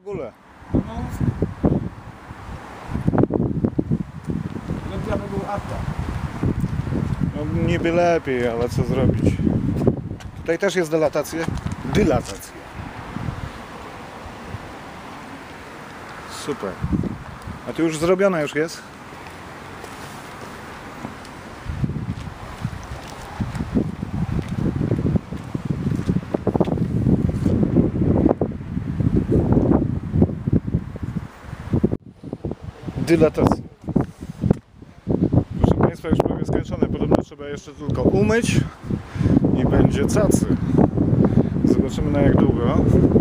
ogóle. No, lepiej aby był atak. No niby lepiej, ale co zrobić? Tutaj też jest dylatacja. Super. A tu już zrobione już jest? Dylatacja. Proszę Państwa, już prawie skończone. Podobno trzeba jeszcze tylko umyć i będzie cacy. Zobaczymy na jak długo.